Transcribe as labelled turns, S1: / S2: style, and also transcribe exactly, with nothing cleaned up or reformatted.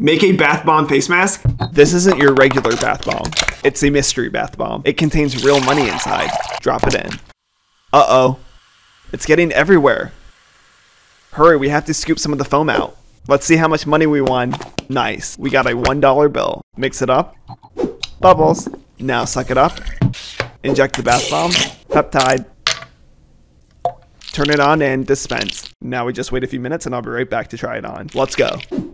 S1: Make a bath bomb face mask? This isn't your regular bath bomb. It's a mystery bath bomb. It contains real money inside. Drop it in. Uh-oh. It's getting everywhere. Hurry, we have to scoop some of the foam out. Let's see how much money we won. Nice. We got a one dollar bill. Mix it up. Bubbles. Now suck it up. Inject the bath bomb. Peptide. Turn it on and dispense. Now we just wait a few minutes and I'll be right back to try it on. Let's go.